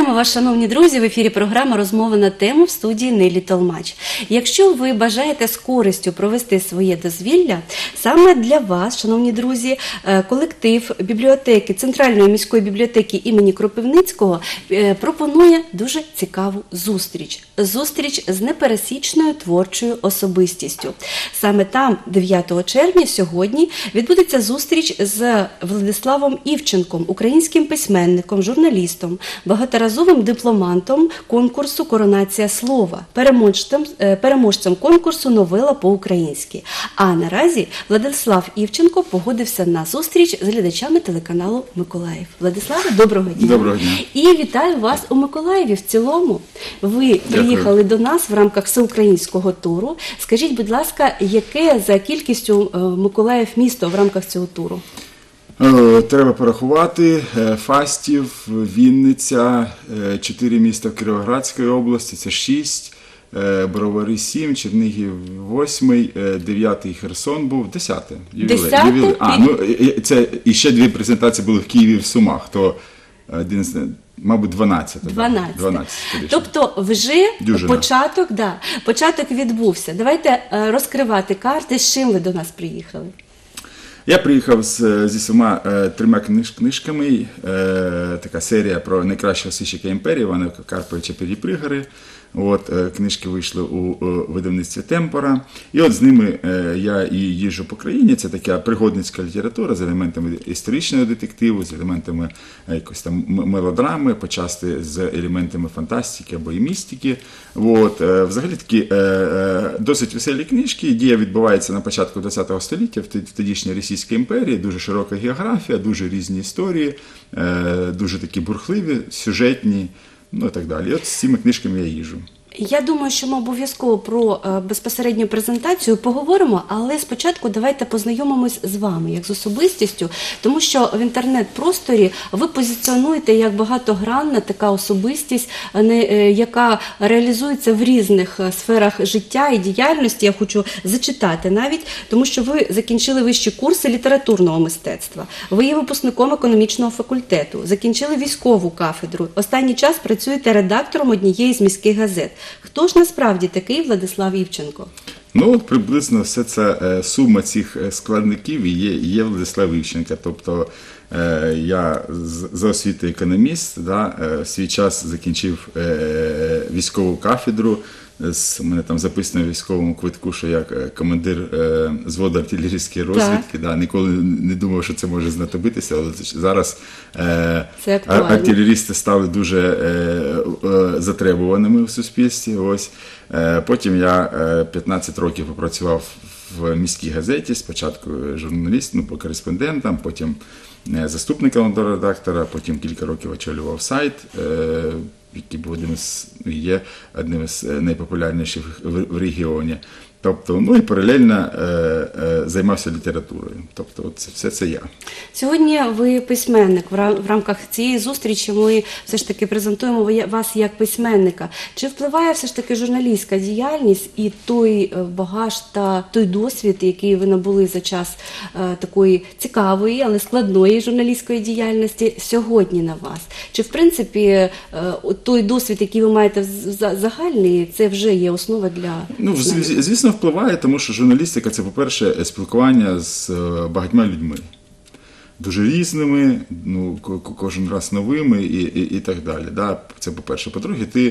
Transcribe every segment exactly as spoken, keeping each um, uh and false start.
Вітаємо вас, шановні друзі, в ефірі програма «Розмова на тему» в студії Нелі Толмач. Якщо ви бажаєте з користю провести своє дозвілля, саме для вас, шановні друзі, колектив бібліотеки, Центральної міської бібліотеки імені Кропивницького пропонує дуже цікаву зустріч. Зустріч з непересічною творчою особистістю. Саме там, дев'ятого червня, сьогодні, відбудеться зустріч з Владиславом Івченком, українським письменником, журналістом, багаторазовим дипломантом конкурсу «Коронація слова», переможцем, переможцем конкурсу «Новела по-українськи». А наразі Владислав Івченко погодився на зустріч з глядачами телеканалу «Миколаїв». Владиславе, доброго дня. Доброго дня. І вітаю вас у Миколаєві в цілому. Ви приїхали до нас в рамках всеукраїнського туру. Скажіть, будь ласка, яке за кількістю Миколаїв місто в рамках цього туру? Треба порахувати. Фастів, Вінниця, чотири міста в Кіровоградській області, це шість, Бровари сім, Чернігів восьмий, дев'ятий Херсон був, десятий. Десятий? А, ну, це і ще дві презентації були в Києві і в Сумах, то один з мабуть, дванадцяте. дванадцяте. дванадцяте тобто вже Дюжина. початок, да, початок відбувся. Давайте розкривати карти, з чим ви до нас приїхали. Я приїхав з, зі всіма е, трьома книж, книжками, е, така серія про найкращого сищика імперії Івана Карповича Перепригори. От, е, книжки вийшли у е, видавництві «Темпора». І от з ними е, я і їжджу по країні. Це така пригодницька література з елементами історичного детективу, з елементами е, якось там мелодрами, почасти з елементами фантастики або і містики. От, е, взагалі такі е, е, досить веселі книжки. Дія відбувається на початку ХХ століття в тодішній Російській імперії. Дуже широка географія, дуже різні історії, е, дуже такі бурхливі, сюжетні. Ну і так далі. І от з цими книжками я їжджу. Я думаю, що ми обов'язково про безпосередню презентацію поговоримо, але спочатку давайте познайомимось з вами, як з особистістю, тому що в інтернет-просторі ви позиціонуєте як багатогранна така особистість, яка реалізується в різних сферах життя і діяльності. Я хочу зачитати навіть, тому що ви закінчили вищі курси літературного мистецтва, ви є випускником економічного факультету, закінчили військову кафедру, останній час працюєте редактором однієї з міських газет. Хто ж насправді такий Владислав Івченко? Ну, от приблизно все це е, сума цих складників і є, є Владислав Івченко. Тобто е, я за освітою економіст, да, е, в свій час закінчив е, військову кафедру. З мене там записано в військовому квитку, що я командир е, зводу артилерійської розвідки. Да, ніколи не думав, що це може знадобитися, але зараз е, артилерісти стали дуже е, е, затребуваними в суспільстві. Ось. Е, потім я е, п'ятнадцять років попрацював в міській газеті, спочатку журналістом, ну, по кореспондентам, потім е, заступником до редактора, потім кілька років очолював сайт, е, який був одним з, є одним з найпопулярніших в, в регіоні. Тобто, ну і паралельно е, е, займався літературою. Тобто, от це, все це я. Сьогодні ви письменник. В рамках цієї зустрічі ми все ж таки презентуємо вас як письменника. Чи впливає все ж таки журналістська діяльність і той багаж та той досвід, який ви набули за час е, такої цікавої, але складної журналістської діяльності сьогодні на вас? Чи, в принципі, е, той досвід, який ви маєте загальний, це вже є основа для... Ну, звісно, впливає, тому що журналістика – це, по-перше, спілкування з багатьма людьми. Дуже різними, ну, кожен раз новими і, і, і так далі. Да? Це, по-перше. По-друге, ти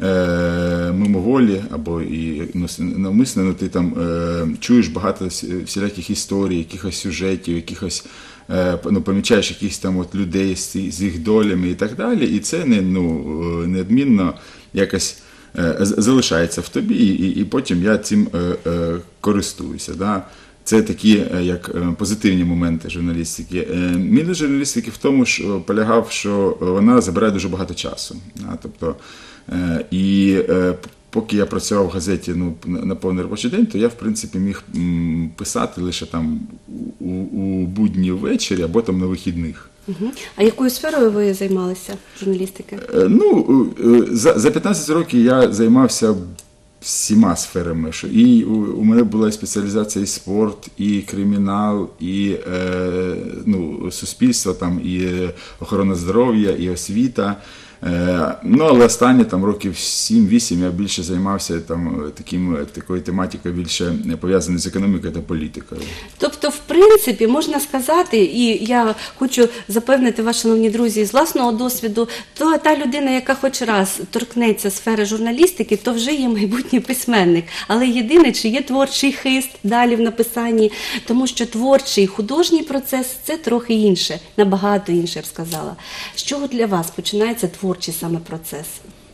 е, мимоволі або і навмисно, ну, ти там е, чуєш багато всіляких історій, якихось сюжетів, якихось, е, ну, помічаєш якихось там от людей з, з їх долями і так далі. І це не, ну, неодмінно якось залишається в тобі, і, і потім я цим е, е, користуюся. Да? Це такі як позитивні моменти журналістики. Мінус журналістики в тому, що полягав, що вона забирає дуже багато часу. Да? Тобто, е, і е, поки я працював в газеті, ну, на повний робочий день, то я, в принципі, міг писати лише там у, у будні ввечері або там на вихідних. Угу. А якою сферою ви займалися журналістики? Ну, за, за п'ятнадцять років я займався всіма сферами. І у, у мене була спеціалізація і спорт, і кримінал, і е, ну, суспільство, там, і охорона здоров'я, і освіта. Е, ну, але останні там років сім-вісім я більше займався там таким, такою тематикою, більше пов'язаною з економікою та політикою. Тобто, в принципі, можна сказати, і я хочу запевнити вас, шановні друзі, з власного досвіду, то та людина, яка хоч раз торкнеться сфери журналістики, то вже є майбутній письменник. Але єдине, чи є творчий хист далі в написанні, тому що творчий художній процес – це трохи інше, набагато інше, я б сказала. З чого для вас починається творчий саме процес?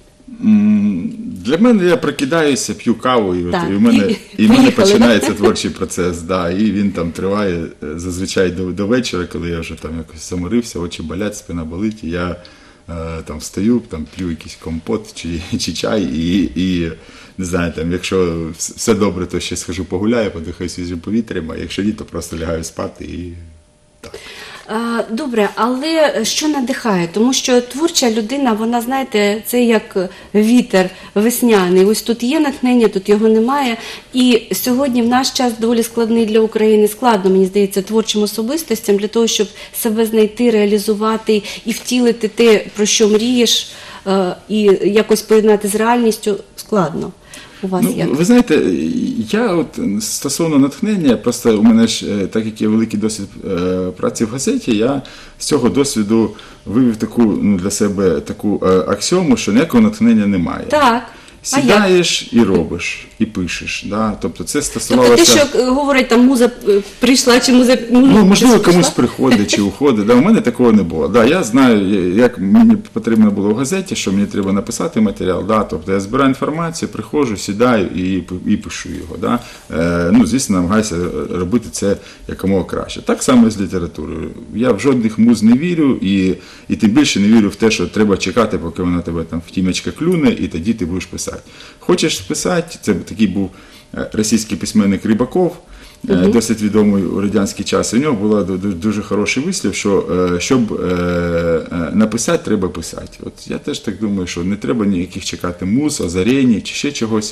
Для мене я прокидаюся, п'ю каву, і, Так, от, і в мене, і- і в мене поїхали, починається творчий процес. Да, і він там триває е, зазвичай до, до вечора, коли я вже там якось заморився, очі болять, спина болить, і я е, там встаю, там п'ю якийсь компот чи, чи чай, і, і не знаю, там, якщо вс- все добре, то ще схожу погуляю, подихаю свіжим повітрям, а якщо ні, то просто лягаю спати і так. А, Добре, але що надихає? Тому що творча людина, вона, знаєте, це як вітер весняний. Ось тут є натхнення, тут його немає. І сьогодні в наш час доволі складний для України. Складно, мені здається, творчим особистостям для того, щоб себе знайти, реалізувати і втілити те, про що мрієш, е, і якось поєднати з реальністю. Складно. У вас Ну, як? ви знаєте, я от стосовно натхнення, просто у мене ж, е, так як є великий досвід е, праці в газеті, я з цього досвіду вивів таку, ну, для себе таку е, аксіому, що ніякого натхнення немає. Так. А як? Сідаєш і робиш, і пишеш. Да? Тобто це Тобто стосувалося... те, що е, говорять, там муза е, прийшла, чи муза... Ну, можливо, прийшла? комусь приходить чи уходить. Да, у мене такого не було. Да, я знаю, як мені потрібно було в газеті, що мені треба написати матеріал. Да, тобто я збираю інформацію, приходжу, сідаю і, і пишу його. Да. Е, ну, звісно, намагаюся робити це якомога краще. Так само і з літературою. Я в жодних муз не вірю, і, і тим більше не вірю в те, що треба чекати, поки вона тебе там в тімечка клюне, і тоді ти будеш писати. Хочеш писати, це такий був російський письменник Рибаков, uh-huh. досить відомий у радянський час. У нього був дуже хороший вислів, що щоб написати, треба писати. От я теж так думаю, що не треба ніяких чекати муз, озарень чи ще чогось.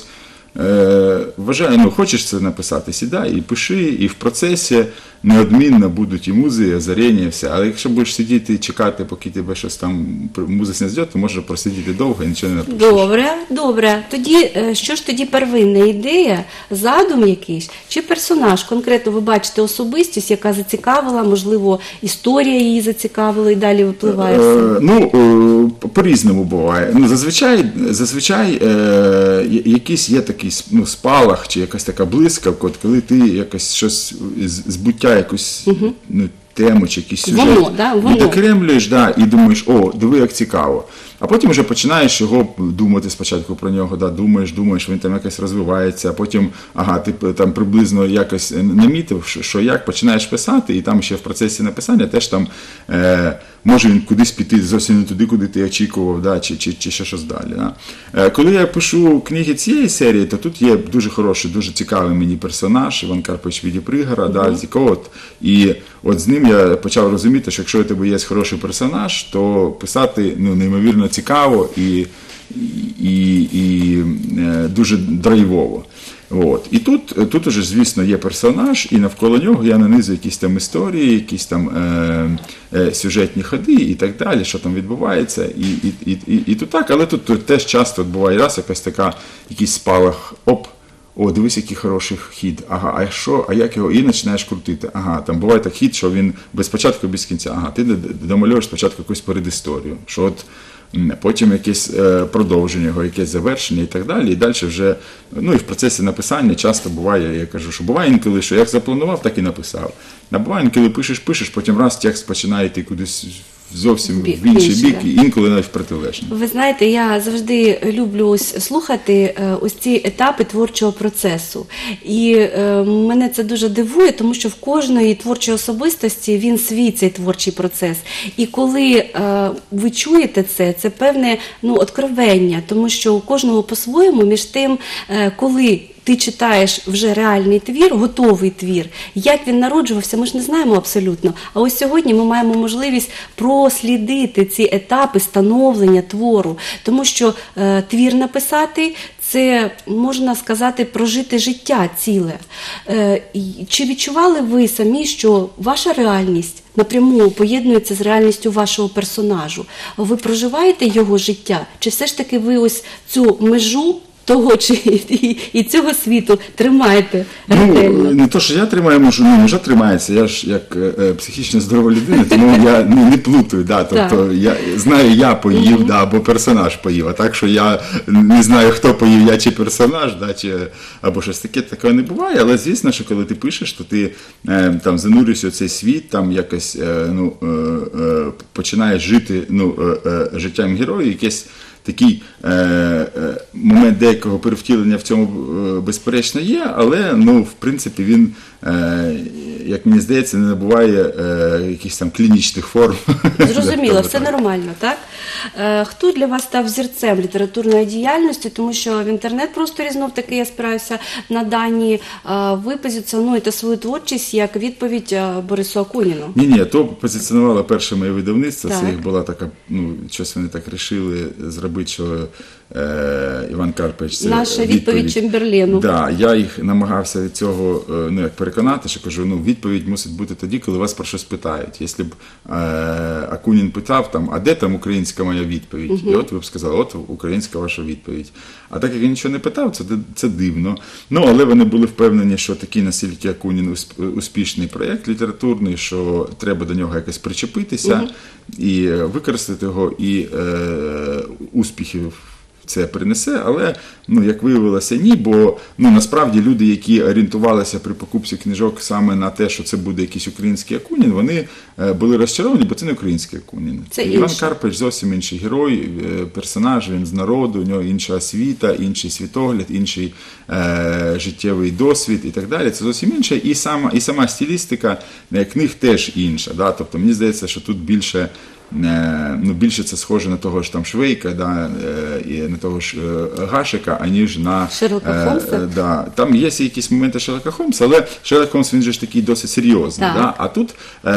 Вважаю, ну хочеш це написати, сідай і пиши, і в процесі неодмінно будуть і музи, і озарення, і все. Але якщо будеш сидіти і чекати, поки тебе щось там муза не зайде, то можеш просидіти довго і нічого не напишеш. Добре, добре. Тоді, що ж тоді первинна ідея, задум якийсь, чи персонаж? Конкретно ви бачите особистість, яка зацікавила, можливо, історія її зацікавила і далі випливає все? Е, ну, по-різному буває. Ну, зазвичай, зазвичай е, якийсь є такий, ну, спалах чи якась така блискавка, от коли ти якось щось збуття якусь, угу. ну, тему чи якийсь сюжет Воно, да? Воно. відокремлюєш, да, і думаєш, о, диви, як цікаво. А потім вже починаєш його думати спочатку про нього, да, думаєш, думаєш, він там якось розвивається, а потім, ага, ти там приблизно якось намітив, що, що як, починаєш писати, і там ще в процесі написання теж там, е, може він кудись піти зовсім не туди, куди ти очікував, да, чи, чи, чи ще щось далі. Да. Е, коли я пишу книги цієї серії, то тут є дуже хороший, дуже цікавий мені персонаж, Іван Карпович Віді-Пригора, mm-hmm. да, з якого от, і от з ним я почав розуміти, що якщо у тебе є хороший персонаж, то писати, ну, неймовірно цікаво і, і, і е, дуже драйвово. От. І тут, тут уже, звісно, є персонаж, і навколо нього я нанизую якісь там історії, якісь там е, е, сюжетні ходи і так далі, що там відбувається. І, і, і, і, і тут так, але тут, тут теж часто буває раз якась така, якийсь спалах, оп, о, дивись, який хороший хід, ага, а що, а як його, і починаєш крутити, ага, там буває так хід, що він без початку, без кінця, ага, ти домальовуєш спочатку якусь передісторію, що от потім якесь продовження його, якесь завершення і так далі, і далі вже, ну і в процесі написання часто буває, я кажу, що буває інколи, що як запланував, так і написав, а буває інколи пишеш, пишеш, потім раз текст починає йти кудись зовсім Бік, в інший інший, бік, і інколи навіть в протилежний. Ви знаєте, я завжди люблю ось слухати ось ці етапи творчого процесу. І е, мене це дуже дивує, тому що в кожної творчої особистості він свій цей творчий процес. І коли е, ви чуєте це, це певне, ну, откровення, тому що у кожного по-своєму, між тим, е, коли ти читаєш вже реальний твір, готовий твір. Як він народжувався, ми ж не знаємо абсолютно. А ось сьогодні ми маємо можливість прослідити ці етапи становлення твору. Тому що е, твір написати – це, можна сказати, прожити життя ціле. Е, і Чи відчували ви самі, що ваша реальність напряму поєднується з реальністю вашого персонажу? Ви проживаєте його життя? Чи все ж таки ви ось цю межу того чи і, і цього світу тримаєте ретельно? Ну, не то, що я тримаю, можу, ну, може тримається, я ж як е, психічно здорова людина, тому я не, не плутаю, да, тобто я знаю, я поїв, да, або персонаж поїв, а так, що я не знаю, хто поїв, я чи персонаж, да, чи, або щось таке, такого не буває, але звісно, що коли ти пишеш, то ти е, там занурюєшся у цей світ, там якось е, ну, е, е, починаєш жити ну, е, е, життям героя, якесь такий е, е, момент деякого перевтілення в цьому е, безперечно є, але ну, в принципі він, е, як мені здається, не набуває е, якихось там клінічних форм. Зрозуміло, все нормально, так? Е, хто для вас став взірцем літературної діяльності, тому що в інтернет-просторі знов таки я спираюся на дані, е, ви позиціонуєте свою творчість як відповідь е, Борису Акуніну. Ні-ні, то позиціонувало перше моє видавництво, Так. це їх була така, ну, щось вони так рішили зробити, що е, Іван Карпович, це Наша відповідь Чемберлену. Да, я їх намагався від цього е, ну, як переконати, що кажу, ну, відповідь мусить бути тоді, коли вас про щось питають. Якщо б е, Акунін питав, там, а де там українська моя відповідь? Угу. І от ви б сказали, от українська ваша відповідь. А так як він нічого не питав, це, це дивно. Ну, але вони були впевнені, що такий настільки Акунін успішний проєкт літературний, що треба до нього якось причепитися угу. і використати його, і е, успіхів це принесе, але, ну, як виявилося, ні, бо, ну, насправді люди, які орієнтувалися при покупці книжок саме на те, що це буде якийсь український Акунін, вони е, були розчаровані, бо це не український Акунін. Це Іван інший. Карпович зовсім інший герой, е, персонаж, він з народу, у нього інша освіта, інший світогляд, інший е, життєвий досвід і так далі. Це зовсім інше. І сама, і сама стилістика е, книг теж інша. Да? Тобто, мені здається, що тут більше ну, більше це схоже на того ж там Швейка, да, і на того ж Гашика, аніж на Шерлока Холмса. Да. Там є якісь моменти Шерлока Холмса, але Шерлок Холмс, він же ж такий досить серйозний. Да? А тут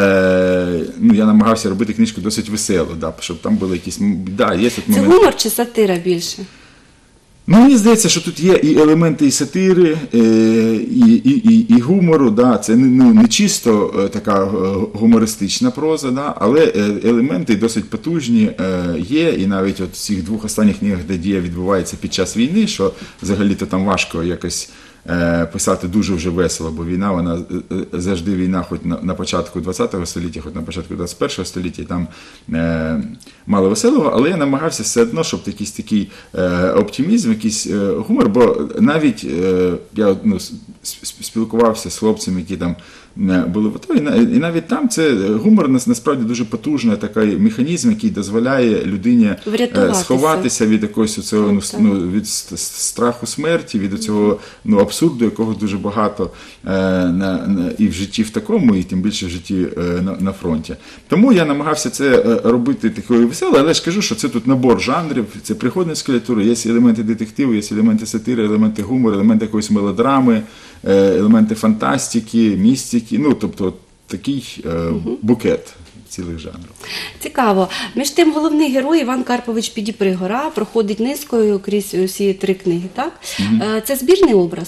е, ну, я намагався робити книжку досить веселу, да, щоб там були якісь... Да, є тут це моменти... гумор чи сатира більше? Ну, мені здається, що тут є і елементи і сатири, і, і, і, і гумору, да. Це ну, не чисто така гумористична проза, да, але елементи досить потужні є, і навіть от в цих двох останніх книгах, де дія відбувається під час війни, що взагалі-то там важко якось писати дуже вже весело, бо війна, вона завжди війна, хоч на, на початку ХХ століття, хоч на початку ХХ століття, там е, мало веселого, але я намагався все одно, щоб якийсь такий е, оптимізм, якийсь е, гумор, бо навіть е, я ну, спілкувався з хлопцями, які там були в АТО, і навіть там це гумор насправді дуже потужний такий механізм, який дозволяє людині сховатися від якогось цього, ну, ну, від страху смерті, від цього ну, абсурду, якого дуже багато е, на, на, і в житті в такому, і тим більше в житті е, на, на фронті. Тому я намагався це робити такою веселою, але ж кажу, що це тут набор жанрів, це пригодницька література, є елементи детективу, є елементи сатири, елементи гумору, елементи якоїсь мелодрами, елементи фантастики, містики, ну, тобто такий е, угу. букет цілих жанрів. Цікаво. Між тим, головний герой Іван Карпович Підіпригора проходить низкою крізь усі три книги, так? Угу. Це збірний образ?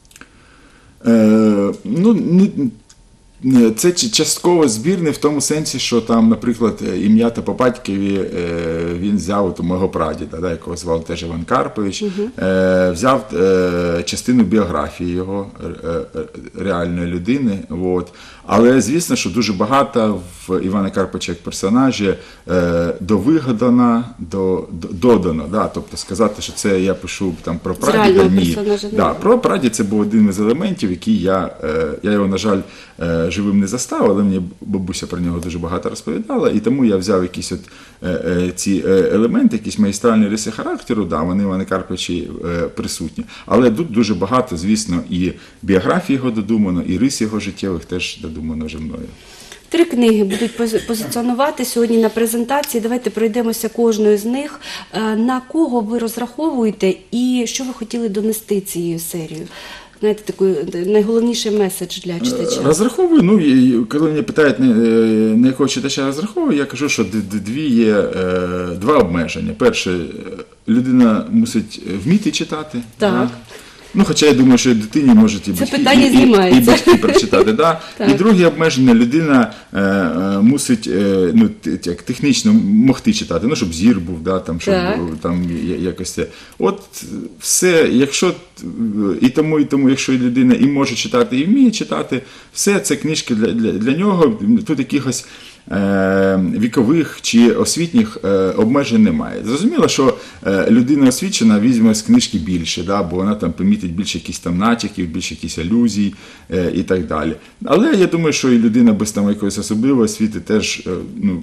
Е, ну, не... Це частково збірний в тому сенсі, що там, наприклад, ім'я та по батькові він взяв от у мого прадіда, якого звав теж Іван Карпович, угу. взяв частину біографії його реальної людини. От. Але звісно, що дуже багато в Івана Карповича як персонажі довигадано, додано. Да? Тобто сказати, що це я пишу там про прадіда, ні. Да, про прадід це був один із елементів, який я, я його, на жаль, живим не застав, але мені бабуся про нього дуже багато розповідала, і тому я взяв якісь от ці елементи, якісь магістральні риси характеру, да, вони в Івана Карповичі присутні. Але тут дуже багато, звісно, і біографії його додумано, і рис його життєвих теж додумано вже мною. Три книги будуть позиціонувати сьогодні на презентації. Давайте пройдемося кожною з них. На кого ви розраховуєте і що ви хотіли донести цією серією? знаєте, такий найголовніший меседж для читача? Розраховую, ну, і коли мене питають, на, на якого читача розраховую, я кажу, що дві є, два обмеження. Перше, людина мусить вміти читати. Так. Да? Ну, хоча я думаю, що дитині можуть і Це батьки, питання і, і, знімається. і батьки прочитати. Да? Так. І друге обмеження, людина е, е, мусить е, ну, т- як, технічно могти читати, ну, щоб зір був, да, там, щоб Так. там я- якось це. От все, якщо і тому, і тому, якщо людина і може читати, і вміє читати, все це книжки для, для, для нього, тут якихось е, вікових чи освітніх е, обмежень немає. Зрозуміло, що е, людина освічена візьме з книжки більше, да, бо вона там помітить більше якісь там натяків, більше якісь алюзій е, і так далі. Але я думаю, що і людина без там якоїсь особливої освіти теж е, ну,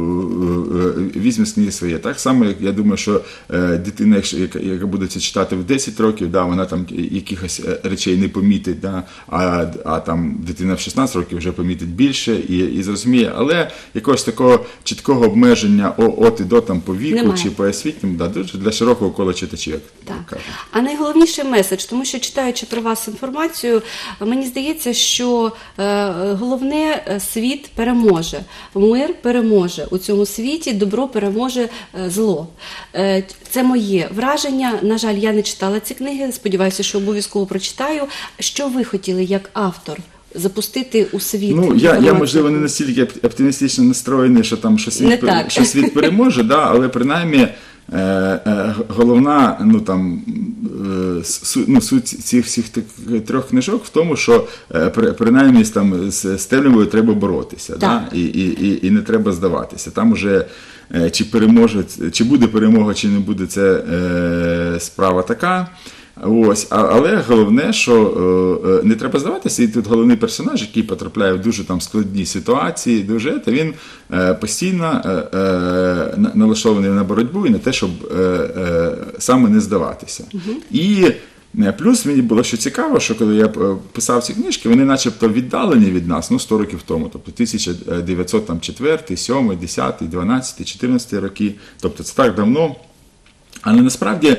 е, е, візьме з книги своє. Так само, як я думаю, що е, дитина, якщо- яка, яка буде це читати в десять років, да, вона там якихось е, речей не помітить, да, а, а там дитина в шістнадцять років вже помітить більше і, і зрозуміє. Але якогось такого чіткого обмеження о- от і до там по віку Немає. чи по освітньому, да, дуже для широкого кола читачів, як Так. кажуть. А найголовніший меседж, тому що читаючи про вас інформацію, мені здається, що е, головне е, світ переможе, мир переможе у цьому світі, добро переможе е, зло. Е, це моє враження. На жаль, я не читала ці книги. Сподіваюся, що обов'язково прочитаю. Що ви хотіли як автор запустити у світ? Ну, я, я інформацію? можливо, не настільки оп- оптимістично настроєний, що там що Не світ, пер- так. що світ переможе, да, але принаймні е, е, головна, ну там е, су, ну, суть цих всіх тих трьох книжок в тому, що е, при- принаймні там з, з темрявою треба боротися, да, і, і, і, і не треба здаватися. Там уже е, чи переможе, чи буде перемога, чи не буде, це е, справа така. Ось, а- але головне, що е, е, не треба здаватися, і тут головний персонаж, який потрапляє в дуже там складні ситуації, дуже, то він е, постійно е, е, на- налаштований на боротьбу і на те, щоб е, е, саме не здаватися. І е, плюс мені було що цікаво, що коли я е, писав ці книжки, вони начебто віддалені від нас, ну, сто років тому, тобто тисяча дев'ятсот четвертий, сьомий, десятий, дванадцятий, чотирнадцятий роки, тобто це так давно. Але насправді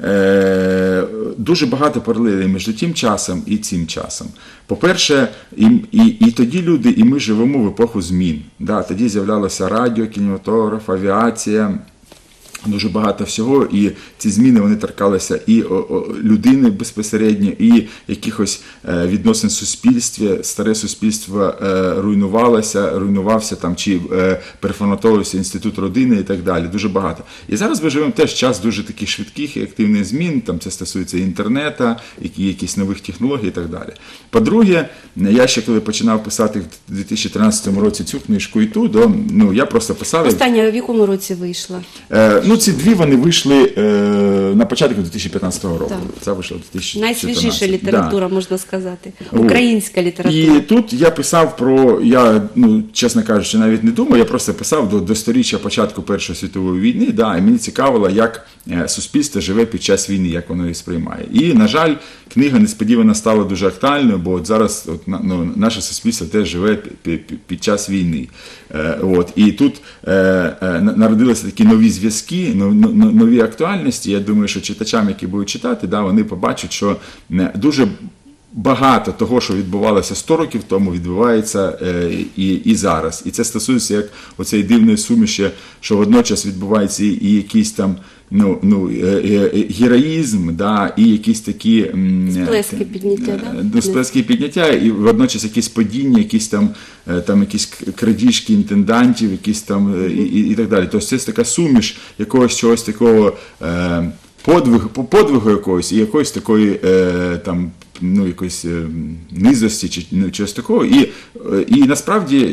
е, дуже багато паралелей між тим часом і цим часом. По-перше, і, і, і тоді люди, і ми живемо в епоху змін. Да, тоді з'являлося радіо, кінематограф, авіація, дуже багато всього, і ці зміни вони торкалися і о, о, людини безпосередньо, і якихось е, відносин в суспільстві. Старе суспільство е, руйнувалося, руйнувався там, чи е, переформатовувався інститут родини і так далі. Дуже багато. І зараз ми живемо теж час дуже таких швидких і активних змін, там це стосується інтернету, які, якісь нових технологій і так далі. По-друге, я ще коли починав писати в дві тисячі тринадцятому році цю книжку і ту, до, ну, я просто писав... як- Остання в якому році вийшла? Е, ну, ці дві вони вийшли е, на початку дві тисячі п'ятнадцятого року. Так. Це вийшло в дві тисячі чотирнадцятому. Найсвіжіша література, можна сказати. От. Українська література. І тут я писав про, я, ну, чесно кажучи, навіть не думав, я просто писав до, до сторіччя початку Першої світової війни, да, і мені цікавило, як е, суспільство живе під час війни, як воно її сприймає. І, на жаль, книга несподівано стала дуже актуальною, бо от зараз от, на- ну, наше суспільство теж живе під, під, під час війни. Е, от, і тут е, е, народилися такі нові зв'язки, но- но- нові актуальності. Я думаю, що читачам, які будуть читати, да, вони побачать, що е, дуже багато того, що відбувалося сто років тому, відбувається е, і, і зараз. І це стосується як оцеї дивної суміші, що водночас відбувається і, і якийсь там ну, ну, е, е, героїзм, да, і якісь такі м, Сплески е, підняття, е, да? ну, сплески підняття, і водночас якісь падіння, якісь там, е, там якісь к- крадіжки інтендантів, якісь там е, і, і, і так далі. Тобто це така суміш якогось чогось такого е, подвигу, подвигу якогось і якоїсь такої е, там, ну, якоїсь е, низості чи ну, чогось такого. І, е, і насправді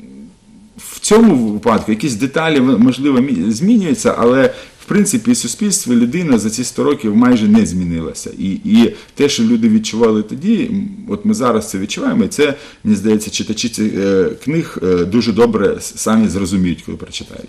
в цьому випадку якісь деталі, можливо, мі- змінюються, але в принципі суспільство, людина за ці сто років майже не змінилася. І, і те, що люди відчували тоді, м, от ми зараз це відчуваємо, і це, мені здається, читачі цих е, книг е, дуже добре с- самі зрозуміють, коли прочитають.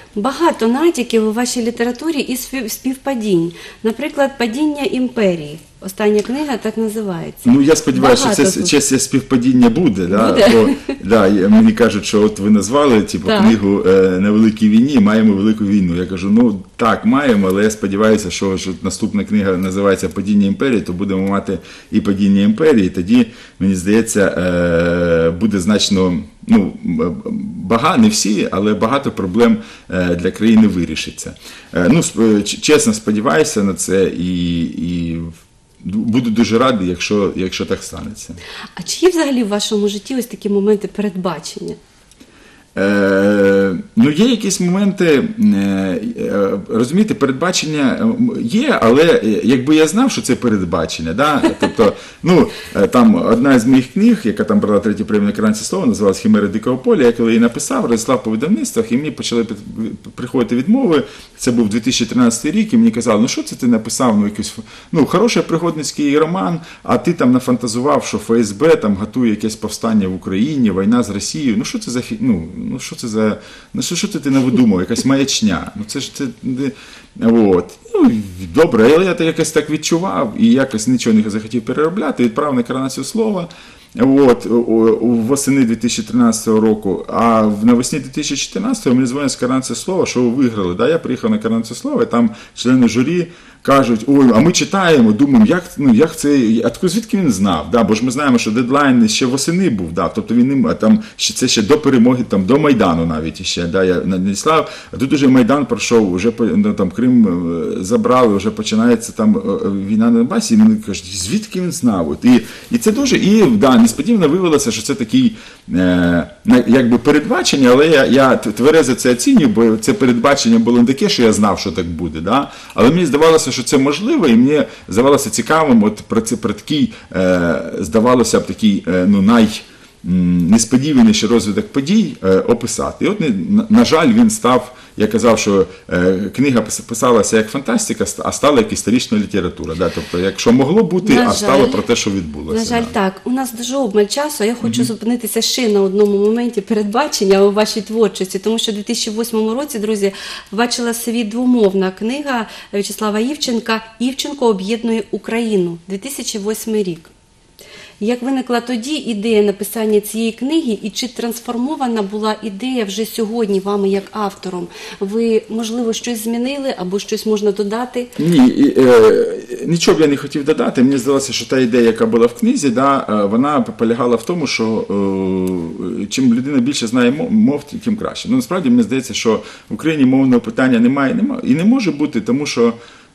Багато натяків у вашій літературі і спів- співпадінь. Наприклад, падіння імперії. Остання книга так називається. Ну, я сподіваюся, що Багато це тут. чесне співпадіння буде. Да? Буде? Бо, да, я- мені кажуть, що от ви назвали типу, Так. книгу е, «На великій війні, маємо велику війну». Я кажу, ну так, маємо, але я сподіваюся, що, що наступна книга називається «Падіння імперії», то будемо мати і падіння імперії, і тоді, мені здається, е, буде значно, ну, багато, не всі, але багато проблем е, для країни вирішиться. Е, ну, сп- ч- чесно сподіваюся на це і, і буду дуже радий, якщо, якщо так станеться. А чи є взагалі в вашому житті ось такі моменти передбачення? Е, ну, є якісь моменти, е, е, розумієте, передбачення є, але е, якби я знав, що це передбачення, да? Тобто, ну, е, там одна з моїх книг, яка там брала третю премію на «Екранці слова», називалась «Химери дикого поля», я коли її написав, розіслав по видавництвах, і мені почали під- приходити відмови, це був дві тисячі тринадцятий рік, і мені казали, ну що це ти написав, ну, якийсь, ну, хороший пригодницький роман, а ти там нафантазував, що Ф С Б там готує якесь повстання в Україні, війна з Росією, ну що це за, фі- ну, ну що це за, ну що, що ти, ти навидумав, якась маячня, ну це ж це, не- от. Ну, добре, але я так якось так відчував і якось нічого не захотів переробляти, відправив на «Коронацію слова», от, о- о- восени дві тисячі тринадцятого року, а в навесні дві тисячі чотирнадцятого мені дзвонять з «Коронації слова», що ви виграли, да? Я приїхав на «Коронацію слова», і там члени журі кажуть, ой, а ми читаємо, думаємо, як, ну, як це, а звідки він знав, да? Бо ж ми знаємо, що дедлайн ще восени був, да? Тобто він не, а там ще, це ще до перемоги, там, до Майдану навіть ще, да? Я надіслав, а тут уже Майдан пройшов, вже ну, там, Крим е, забрали, вже починається там е, е, війна на Донбасі, і мені кажуть, звідки він знав? От, і, і це дуже, і да, несподівано виявилося, що це такий, е, на- якби передбачення, але я, я тверезо це оцінюю, бо це передбачення було не таке, що я знав, що так буде, да? Але мені здавалося, що це можливо, і мені здавалося цікавим, от про це про такий, е, здавалося б, такий, е, ну, най м, несподіваніший розвиток подій е, описати. І от, не- на, на жаль, він став, я казав, що е, книга пис- писалася як фантастика, ст- а стала як історична література. Да? Тобто, якщо могло бути, На а жаль. стало про те, що відбулося. На жаль, да. так. У нас дуже обмаль часу, а я хочу зупинитися ще на одному моменті передбачення у вашій творчості, тому що у дві тисячі восьмому році, друзі, бачила світ двомовна книга В'ячеслава Івченка «Івченко об'єднує Україну», дві тисячі восьмий рік. Як виникла тоді ідея написання цієї книги, і чи трансформована була ідея вже сьогодні вами як автором? Ви, можливо, щось змінили або щось можна додати? Ні, і, е, нічого б я не хотів додати. Мені здалося, що та ідея, яка була в книзі, да, е, вона полягала в тому, що е, чим людина більше знає мов, мов, тим краще. Ну, насправді, мені здається, що в Україні мовного питання немає, немає і не може бути, тому що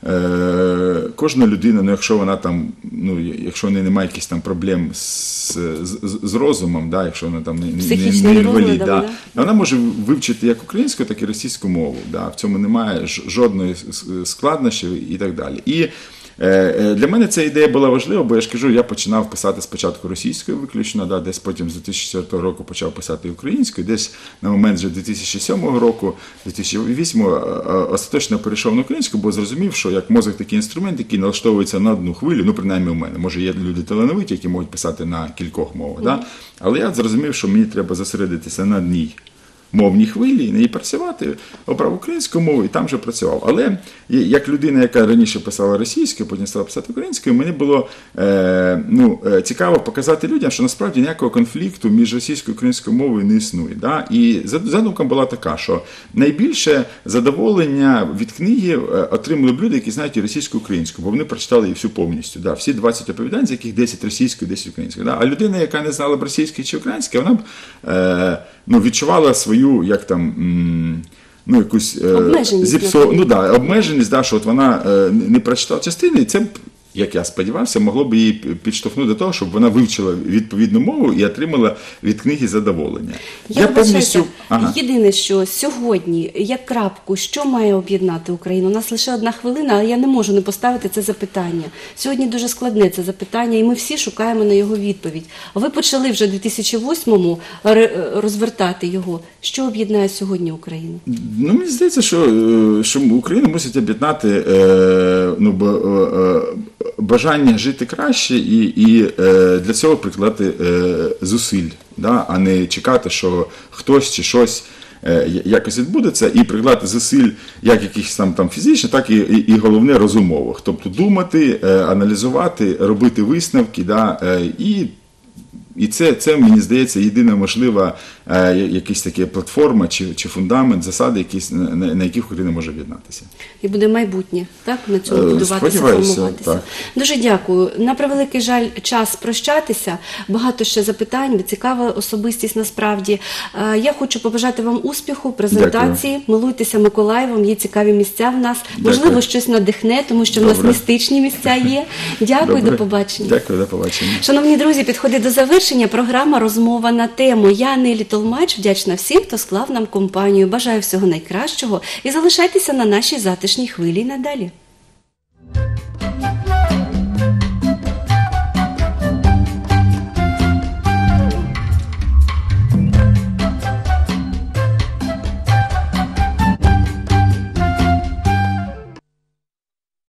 Е, кожна людина, ну якщо вона там, ну якщо в неї немає якихось там проблем з, з, з розумом, да, якщо вона там не, не, не Психічними інвалід, розладами, да, да? вона може вивчити як українську, так і російську мову. Да, в цьому немає ж- жодної складнощів і так далі. І е, для мене ця ідея була важлива, бо я ж кажу, я починав писати спочатку російською виключно, да, десь потім з дві тисячі четвертого року почав писати українською, десь на момент вже дві тисячі сьомого року, дві тисячі восьмого остаточно перейшов на українську, бо зрозумів, що як мозок такий інструмент, який налаштовується на одну хвилю, ну принаймні у мене, може є люди талановиті, які можуть писати на кількох мовах, mm-hmm. да? Але я зрозумів, що мені треба зосередитися на одній мовній хвилі, на ній працювати, обрав українську мову і там вже працював. Але як людина, яка раніше писала російською, потім стала писати українською, мені було е, ну, цікаво показати людям, що насправді ніякого конфлікту між російською і українською мовою не існує. Да? І задумка була така, що найбільше задоволення від книги отримали люди, які знають і російську, і українську, бо вони прочитали її всю повністю. Да? Всі двадцять оповідань, з яких десять російською, десять українською. Да? А людина, яка не знала б російської чи української, вона б е, ну, відчувала свою як там, ну, якусь обмеженість, зіпсо... ну, да, обмеженість, да, що от вона е, не прочитала частини, і це б, як я сподівався, могло б її підштовхнути до того, щоб вона вивчила відповідну мову і отримала від книги задоволення. Я, я повністю... Ага. Єдине, що сьогодні, як крапку, що має об'єднати Україну? У нас лише одна хвилина, але я не можу не поставити це запитання. Сьогодні дуже складне це запитання, і ми всі шукаємо на його відповідь. Ви почали вже у дві тисячі восьмому розвертати його. Що об'єднає сьогодні Україну? Ну, мені здається, що, що Україну мусить об'єднати ну, бажання жити краще і, і для цього прикладати зусиль, да? А не чекати, що хтось чи щось е, якось відбудеться, і прикладати зусиль як якихось там, там фізичних, так і, і, і головне розумових. Тобто думати, е, аналізувати, робити висновки, да, е, і І це, це, мені здається, єдина можлива е, якась така платформа чи, чи фундамент, засади, якісь, на, на яких Україна може об'єднатися. І буде майбутнє, так, на цьому Е, будуватися, сподіваюся, формуватися. так. Дуже дякую. На превеликий жаль, час прощатися. Багато ще запитань, цікава особистість насправді. Е, Я хочу побажати вам успіху, презентації. Милуйтеся Миколаєвом, є цікаві місця в нас. Можливо, Дякую. щось надихне, тому що в Добре. нас містичні місця є. Дякую, Добре. до побачення. Дякую, до побачення. Шановні друзі, підходить до завершення програма «Розмова на тему». Я, Нелі Толмач, вдячна всім, хто склав нам компанію. Бажаю всього найкращого і залишайтеся на нашій затишній хвилі й надалі.